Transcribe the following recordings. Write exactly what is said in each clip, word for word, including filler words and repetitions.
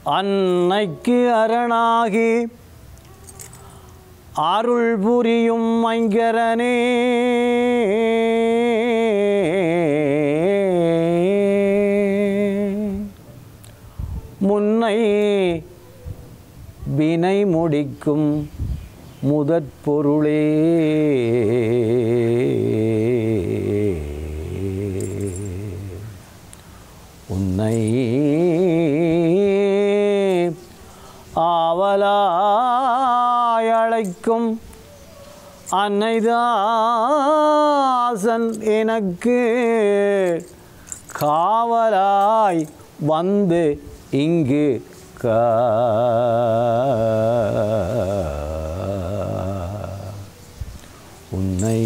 அன்னைக்கு அரணாகி அருள் புரியும் ஐங்கரனே முன்னை வினை முடிக்கும் முதற் பொருளே உன்னை ஆவலாய் அழைக்கும் அன்னைதாசன் எனக்கு காவலாய் வந்து இங்கு கா உன்னை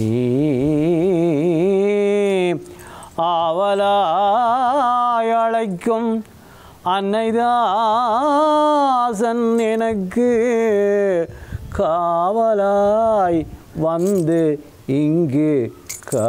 ஆவலாய் அழைக்கும் அன்னைதாசன் எனக்கு காவலாய் வந்து இங்கு கா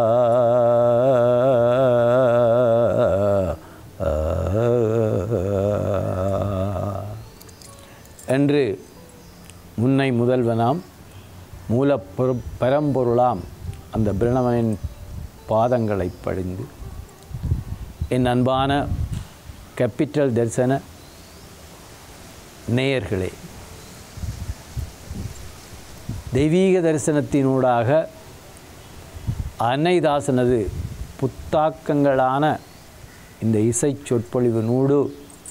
என்று முன்னை முதல்வனாம் மூல பரம்பொருளாம் அந்த பிரணவனின் பாதங்களை படிந்து என் அன்பான கேபிட்டல் தரிசன நேயர்களே, தெய்வீக தரிசனத்தினூடாக அன்னைதாசனது புத்தாக்கங்களான இந்த இசை சொற்பொழிவினூடு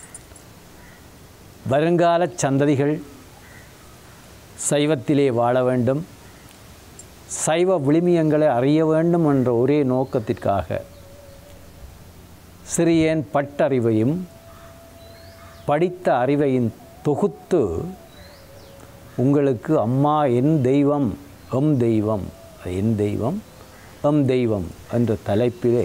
வருங்கால சந்ததிகள் சைவத்திலே வாழ வேண்டும், சைவ விழுமியங்களை அறிய வேண்டும் என்ற ஒரே நோக்கத்திற்காக சிறியேன் பட்டறிவையும் படித்த அறிவையும் தொகுத்து உங்களுக்கு அம்மா என் தெய்வம் எம் தெய்வம் என் தெய்வம் எம் தெய்வம் என்ற தலைப்பிலே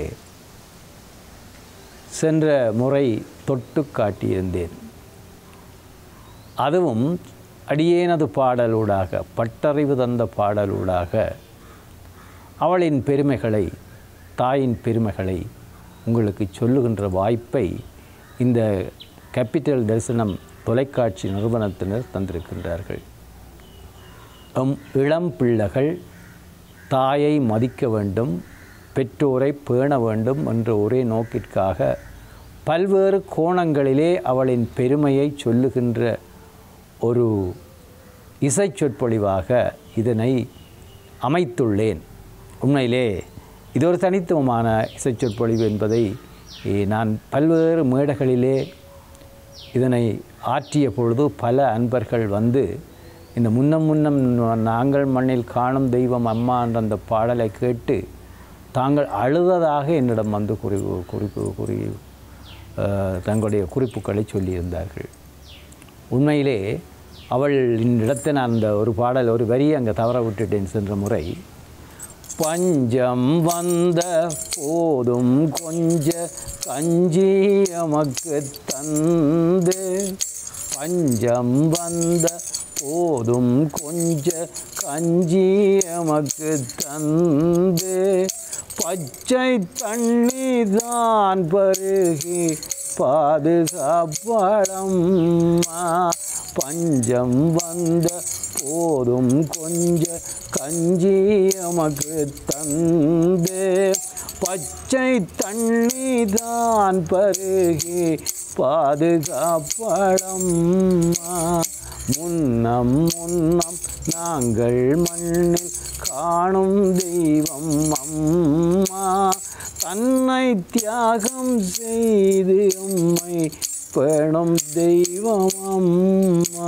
சென்ற முறை தொட்டு காட்டியிருந்தேன். அதுவும் அடியேனது பாடலூடாக, பட்டறிவு தந்த பாடலூடாக அவளின் பெருமைகளை, தாயின் பெருமைகளை உங்களுக்கு சொல்லுகின்ற வாய்ப்பை இந்த கேபிட்டல் தரிசனம் தொலைக்காட்சி நிறுவனத்தினர் தந்திருக்கின்றார்கள். எம் இளம் பிள்ளைகள் தாயை மதிக்க வேண்டும், பெற்றோரை பேண வேண்டும் என்ற ஒரே நோக்கிற்காக பல்வேறு கோணங்களிலே அவளின் பெருமையை சொல்லுகின்ற ஒரு இசை சொற்பொழிவாக இதனை அமைத்துள்ளேன். உண்மையிலே இது ஒரு தனித்துவமான இசை சொற்பொழிவு என்பதை நான் பல்வேறு மேடைகளிலே இதனை ஆற்றிய பொழுது பல அன்பர்கள் வந்து இந்த முன்னம் முன்னம் நாங்கள் மண்ணில் காணும் தெய்வம் அம்மா என்ற அந்த பாடலை கேட்டு தாங்கள் அழுததாக என்னிடம் வந்து குறிப்பு குறிப்பு குறி தங்களுடைய குறிப்புகளை சொல்லியிருந்தார்கள். உண்மையிலே அவள் இடத்தை நான் அந்த ஒரு பாடல் ஒரு வரி அங்கே தவற விட்டுட்டேன் சென்ற முறை. பஞ்சம் வந்த போதும் கொஞ்ச கஞ்சி எமக்கு தந்து, பஞ்சம் வந்த போதும் கொஞ்ச கஞ்சி எமக்கு தந்து, பச்சை தண்ணி தான் பருகி பாதுகாப்படம்மா, பஞ்சம் வந்த போதும் கொஞ்ச கஞ்சி எமக்கு தந்து, பச்சை தண்ணி தான் பருகி பாதுகாப்படம்மா, முன்னம் முன்னம் நாங்கள் மண்ணில் காணும் தெய்வம் அம்மா, தன்னை தியாகம் செய்து உம்மை பேணும் தெய்வம் அம்மா.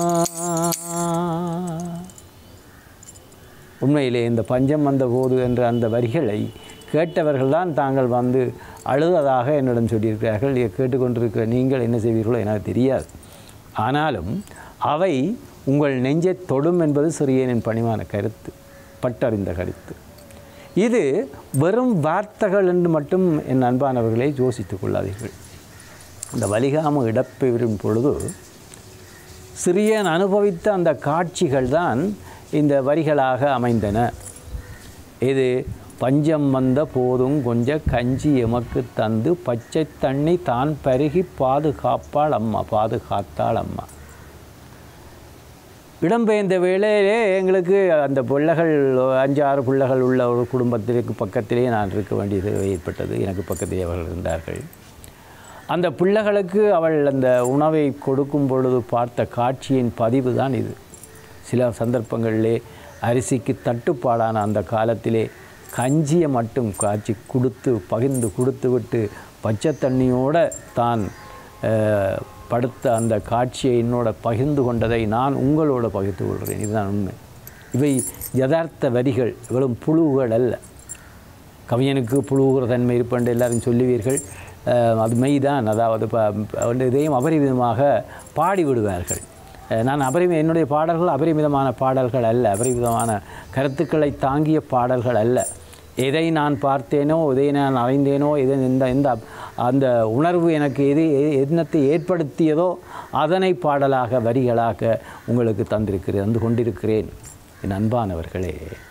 உண்மையிலே இந்த பஞ்சம் வந்த போது என்ற அந்த வரிகளை கேட்டவர்கள்தான் தாங்கள் வந்து அழுததாக என்னிடம் சொல்லியிருக்கிறார்கள். கேட்டுக்கொண்டிருக்கிற நீங்கள் என்ன செய்வீர்களோ எனக்கு தெரியாது. ஆனாலும் அவை உங்கள் நெஞ்சை தொடும் என்பது சிறியனின் பணிவான கருத்து, பட்டறிந்த கருத்து. இது வெறும் வார்த்தைகள் என்று மட்டும் என் அன்பானவர்களை யோசித்துக் கொள்ளாதீர்கள். இந்த வலிகாம இடப்பெறும் பொழுது சிறியன் அனுபவித்த அந்த காட்சிகள் தான் இந்த வரிகளாக அமைந்தன. இது பஞ்சம் வந்த போதும் கொஞ்ச கஞ்சி எமக்கு தந்து பச்சை தண்ணி தான் பருகி பாதுகாப்பாள் அம்மா பாதுகாத்தாள் அம்மா. இடம்பெயர்ந்த வேளையிலே எங்களுக்கு அந்த பிள்ளைகள் அஞ்சாறு பிள்ளைகள் உள்ள ஒரு குடும்பத்திற்கு பக்கத்திலே நான் இருக்க வேண்டியது ஏற்பட்டது. எனக்கு பக்கத்திலே அவர்கள் இருந்தார்கள். அந்த பிள்ளைகளுக்கு அவள் அந்த உணவை கொடுக்கும் பொழுது பார்த்த காட்சியின் பதிவு தான் இது. சில சந்தர்ப்பங்களிலே அரிசிக்கு தட்டுப்பாடான அந்த காலத்திலே கஞ்சியை மட்டும் காய்ச்சி கொடுத்து பகிர்ந்து கொடுத்து விட்டு பச்சை தண்ணியோடு தான் படுத்த அந்த காட்சியை என்னோட பகிர்ந்து கொண்டதை நான் உங்களோட பகிர்ந்து கொள்கிறேன். இதுதான் உண்மை. இவை யதார்த்த வரிகள், வெறும் புழுவுகள் அல்ல. கவிஞனுக்கு புழுவுகிற தன்மை இருப்பென்று எல்லாரும் சொல்லுவீர்கள். அது மெய்தான். அதாவது இதையும் அபரிமிதமாக பாடிவிடுவார்கள். நான் அபரிமி என்னுடைய பாடல்கள் அபரிமிதமான பாடல்கள் அல்ல, அபரிமிதமான கருத்துக்களை தாங்கிய பாடல்கள் அல்ல. எதை நான் பார்த்தேனோ, எதை நான் அறிந்தேனோ, எதை இந்த இந்த அந்த உணர்வு எனக்கு எது எண்ணத்தை ஏற்படுத்தியதோ அதனை பாடலாக வரிகளாக உங்களுக்கு தந்திருக்கிறேன் தந்து கொண்டிருக்கிறேன். என் அன்பானவர்களே,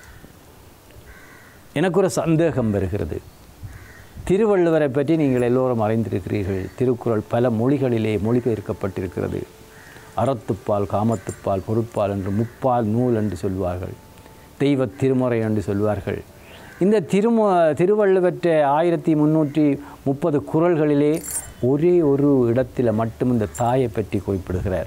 எனக்கு ஒரு சந்தேகம் வருகிறது. திருவள்ளுவரை பற்றி நீங்கள் எல்லோரும் அறிந்திருக்கிறீர்கள். திருக்குறள் பல மொழிகளிலே மொழிபெயர்க்கப்பட்டிருக்கிறது. அறத்துப்பால், காமத்துப்பால், பொருட்பால் என்று முப்பால் நூல் என்று சொல்வார்கள். தெய்வ திருமுறை என்று சொல்வார்கள். இந்த திருமு திருவள்ளுவற்ற ஆயிரத்தி முந்நூற்றி முப்பது குறள்களிலே ஒரே ஒரு இடத்தில் மட்டும் இந்த தாயை பற்றி குறிப்பிடுகிறார்.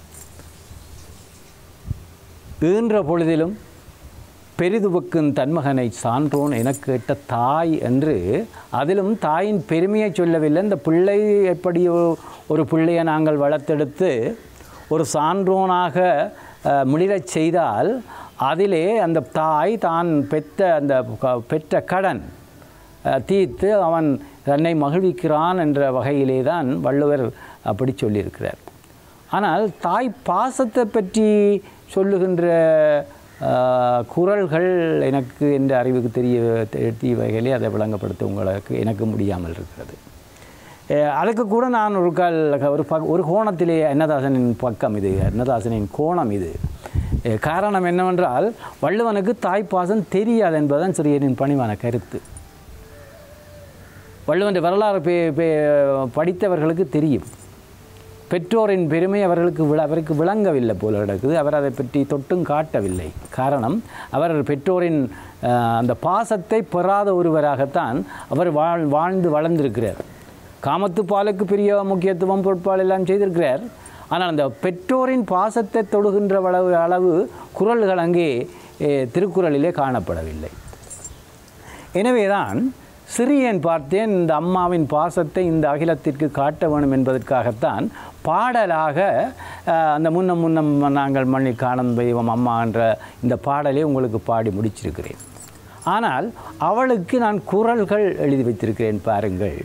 ஈன்ற பொழுதிலும் பெரிதுபக்கும் தன்மகனை சான்றோன் எனக்கு கேட்ட தாய் என்று, அதிலும் தாயின் பெருமையை சொல்லவில்லை. இந்த பிள்ளை எப்படி ஒரு பிள்ளையை நாங்கள் வளர்த்தெடுத்து ஒரு சான்றோனாக மிளிரச் செய்தால் அதிலே அந்த தாய் தான் பெற்ற அந்த பெற்ற கடன் தீர்த்து அவன் தன்னை மகிழ்விக்கிறான் என்ற வகையிலே தான் வள்ளுவர் அப்படி சொல்லியிருக்கிறார். ஆனால் தாய் பாசத்தை பற்றி சொல்லுகின்ற குறள்கள் எனக்கு என்ற அறிவுக்கு தெரிய தெரிய வகையிலே அதை விளங்கப்படுத்த உங்களுக்கு எனக்கு முடியாமல் இருக்கிறது. அதுக்கு கூட நான் ஒரு கால் ஒரு ப ஒரு கோணத்திலே அன்னதாசனின் பக்கம் இது, அன்னதாசனின் கோணம் இது. காரணம் என்னவென்றால், வள்ளுவனுக்கு தாய்ப்பாசம் தெரியாது என்பதுதான் சிறியனின் பணிவான கருத்து. வள்ளுவன் வரலாறு பே படித்தவர்களுக்கு தெரியும். பெற்றோரின் பெருமை அவர்களுக்கு விள அவருக்கு விளங்கவில்லை போல கிடக்குது. அவர் அதை பற்றி தொட்டும் காட்டவில்லை. காரணம், அவர் பெற்றோரின் அந்த பாசத்தை பெறாத ஒருவராகத்தான் அவர் வாழ் வாழ்ந்து வளர்ந்திருக்கிறார். காமத்து பாலுக்கு பெரிய முக்கியத்துவம் பொருட்பால் எல்லாம் செய்திருக்கிறார். ஆனால் அந்த பெற்றோரின் பாசத்தை தொடுகின்ற அளவு அளவு குறள்கள் அங்கே திருக்குறளிலே காணப்படவில்லை. எனவேதான் சிறியன் பார்த்தேன் இந்த அம்மாவின் பாசத்தை இந்த அகிலத்திற்கு காட்ட வேணும் என்பதற்காகத்தான் பாடலாக அந்த முன்னம் முன்னம் நாங்கள் மண்ணி காணும் தெய்வம் அம்மா என்ற இந்த பாடலை உங்களுக்கு பாடி முடிச்சிருக்கிறேன். ஆனால் அவளுக்கு நான் குறள்கள் எழுதி வைத்திருக்கிறேன், பாருங்கள்.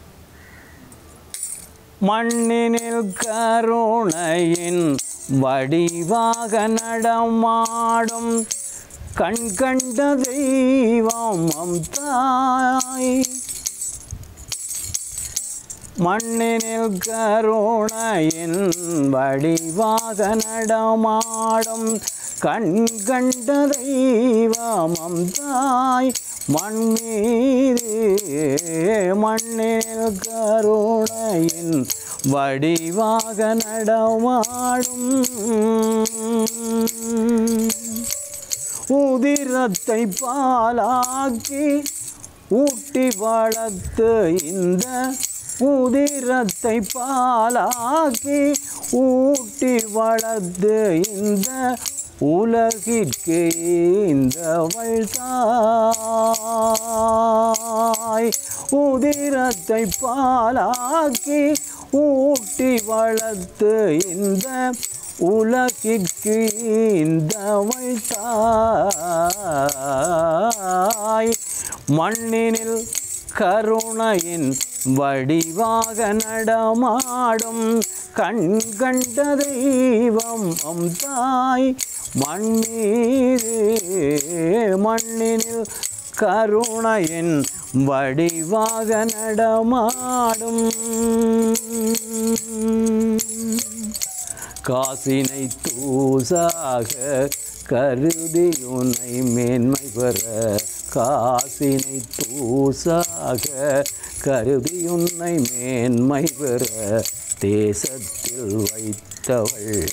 மண்ணினில் கருணையின் வடிவாக நடமாடும் கண் கண்ட தெய்வம் தாய். மண்ணினில் கருணையின் வடிவாக நடமாடும் கண் கண்ட தெய்வம் தாய். மண்ணீரே மண்ணில் கருணையின் வடிவாக நடமாடும் உதிரத்தை பாலாக்கி ஊட்டி வளர்த்து இந்த உதிரத்தை பாலாக்கி ஊட்டி வளர்த்து இந்த உலகிற்கு இந்தவள் தாய். உதிரத்தை பாலாக்கி ஊட்டி வளர்த்து இந்த உலகிற்கு இந்தவள் தாய். மண்ணினில் கருணையின் வடிவாக நடமாடும் கண் கண்ட தெய்வம் தாய். மண்ணீரே மண்ணினில் கருணையின் வடிவாக நடமாடும் காசினை தூசாக கருதி உன்னை மேன்மை பெற காசினை தூசாக கருதி உன்னை மேன்மை பெற தேசத்தில் வைத்தவள்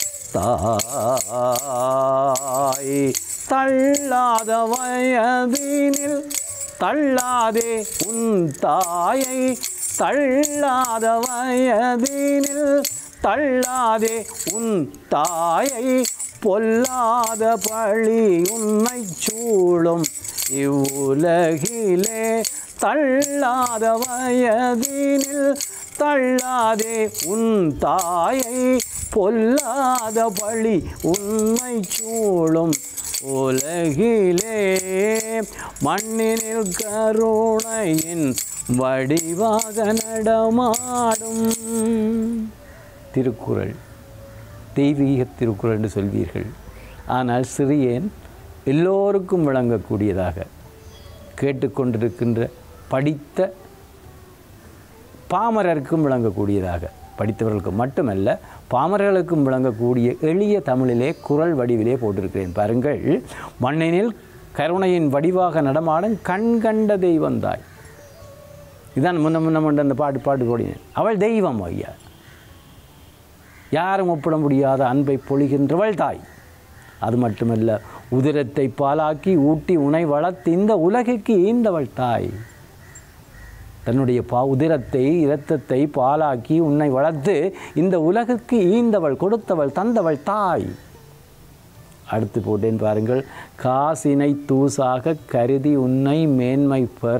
தாய். தள்ளாத வயதினில் தள்ளாதே உன் தாயை, தள்ளாத வயதினில் தள்ளாதே உன் தாயை, பொல்லாத பழி உன்னை சூழும் இவ்வுலகிலே. தள்ளாத வயதினில் தள்ளாதே உன் தாயை, பொல்லாத பழி உன்னை சூழும் உலகிலே. மண்ணினில் கருணையின் வடிவாக நடமாடும். திருக்குறள் தெய்வீக திருக்குறள் என்று சொல்வீர்கள். ஆனால் சிறியேன் எல்லோருக்கும் விளங்கக்கூடியதாக, கேட்டுக்கொண்டிருக்கின்ற படித்த பாமரருக்கும் விளங்கக்கூடியதாக, படித்தவர்களுக்கு மட்டுமல்ல பாமரர்களுக்கும் விளங்கக்கூடிய எளிய தமிழிலே குறள் வடிவிலே போட்டிருக்கிறேன். பாருங்கள். மண்ணினில் கருணையின் வடிவாக நடமாடும் கண் கண்ட தெய்வந்தாய். இதான் முன்ன முன்ன முன்ன அந்த பாட்டு பாட்டு போடினேன். அவள் தெய்வம் ஐயா, யாரும் ஒப்பிட முடியாத அன்பை பொழிகின்றவள் தாய். அது மட்டுமல்ல, உதிரத்தை பாலாக்கி ஊட்டி உணை வளர்த்து இந்த உலகிற்கு ஈந்தவள் தாய். தன்னுடைய பா உதிரத்தை இரத்தத்தை பாலாக்கி உன்னை வளர்த்து இந்த உலகிற்கு ஈந்தவள், கொடுத்தவள், தந்தவள் தாய். அடுத்து போட்டேன் பாருங்கள். காசினை தூசாக கருதி உன்னை மேன்மை பெற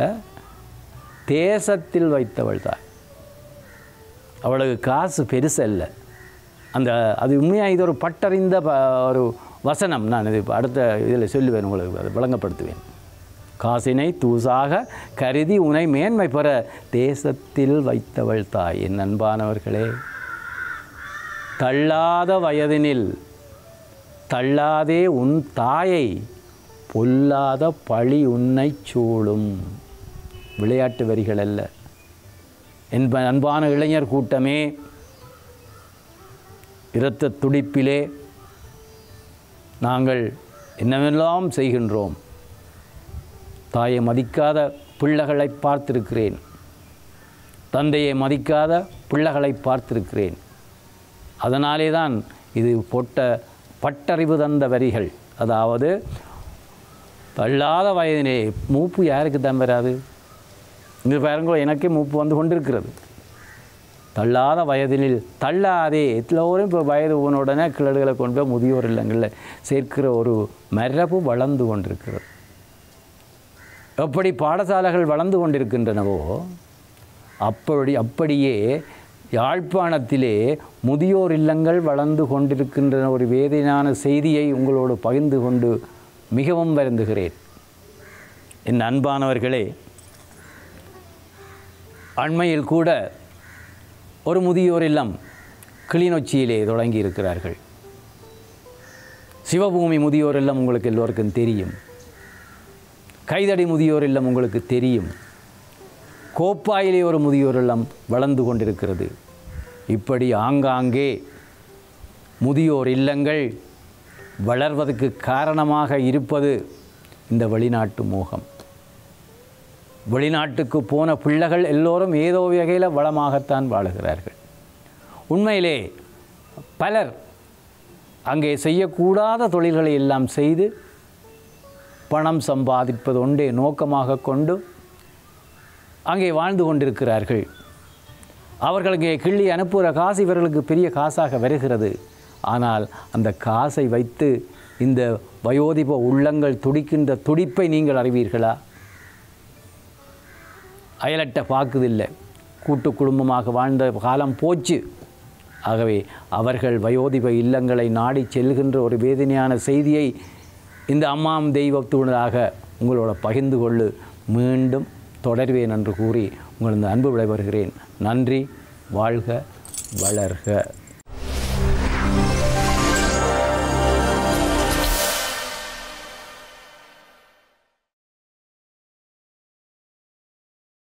தேசத்தில் வைத்தவள் தாய். அவளுக்கு காசு பெருசல்ல. அந்த அது உண்மையாக இது ஒரு பட்டறிந்த ஒரு வசனம். நான் இது அடுத்த இதில் சொல்லுவேன், உங்களுக்கு அதை விளங்கப்படுத்துவேன். காசினை தூசாக கருதி உன்னை மேன்மை பெற தேசத்தில் வைத்தவள் தாய். என் அன்பானவர்களே, தள்ளாத வயதினில் தள்ளாதே உன் தாயை, பொல்லாத பழி உன்னை சூழும். விளையாட்டு வரிகள் அல்ல. என்ப அன்பான இளைஞர் கூட்டமே, இரத்த துடிப்பிலே நாங்கள் என்னவெல்லாம் செய்கின்றோம். தாயை மதிக்காத பிள்ளைகளை பார்த்திருக்கிறேன், தந்தையை மதிக்காத பிள்ளைகளை பார்த்திருக்கிறேன். அதனாலே தான் இது பொட்ட பட்டறிவு தந்த வரிகள். அதாவது தள்ளாத வயதிலே மூப்பு யாருக்கு தான் வராது? இங்கே பாருங்களோ, எனக்கே மூப்பு வந்து கொண்டிருக்கிறது. தள்ளாத வயதினில் தள்ளாதே. எல்லோரும் இப்போ வயது உடனே கிழடுகளை கொண்டு போய் முதியோர் இல்லங்களில் சேர்க்கிற ஒரு மரபு வளர்ந்து கொண்டிருக்கிறது. எப்படி பாடசாலைகள் வளர்ந்து கொண்டிருக்கின்றனவோ அப்படி அப்படியே யாழ்ப்பாணத்திலே முதியோர் இல்லங்கள் வளர்ந்து கொண்டிருக்கின்றன. ஒரு வேதனையான செய்தியை உங்களோடு பகிர்ந்து கொண்டு மிகவும் வருந்துகிறேன். என் அன்பானவர்களே, அண்மையில் கூட ஒரு முதியோர் இல்லம் கிளிநொச்சியிலே தொடங்கி இருக்கிறார்கள். சிவபூமி முதியோர் இல்லம் உங்களுக்கு எல்லோருக்கும் தெரியும். கைதடி முதியோர் இல்லம் உங்களுக்கு தெரியும். கோப்பாயிலே ஒரு முதியோர் இல்லம் வளர்ந்து கொண்டிருக்கிறது. இப்படி ஆங்காங்கே முதியோர் இல்லங்கள் வளர்வதற்கு காரணமாக இருப்பது இந்த வெளிநாட்டு மோகம். வெளிநாட்டுக்கு போன பிள்ளைகள் எல்லோரும் ஏதோ வகையில் வளமாகத்தான் வாழுகிறார்கள். உண்மையிலே பலர் அங்கே செய்யக்கூடாத தொழில்களை எல்லாம் செய்து பணம் சம்பாதிப்பது ஒன்றே நோக்கமாக கொண்டு அங்கே வாழ்ந்து கொண்டிருக்கிறார்கள். அவர்களுக்கு கிள்ளி அனுப்புகிற காசு இவர்களுக்கு பெரிய காசாக வருகிறது. ஆனால் அந்த காசை வைத்து இந்த வயோதிப உள்ளங்கள் துடிக்கின்ற துடிப்பை நீங்கள் அறிவீர்களா? அயலட்ட பார்க்குதில்லை. கூட்டு குடும்பமாக வாழ்ந்த காலம் போச்சு. ஆகவே அவர்கள் வயோதிப இல்லங்களை நாடி செல்கின்ற ஒரு வேதனையான செய்தியை இந்த அம்மாம் தெய்வத்துடனாக உங்களோட பகிர்ந்து கொள்ளு மீண்டும் தொடர்வேன் என்று கூறி உங்களது அன்பு விடைபெறுகிறேன். நன்றி. வாழ்க வளர்க.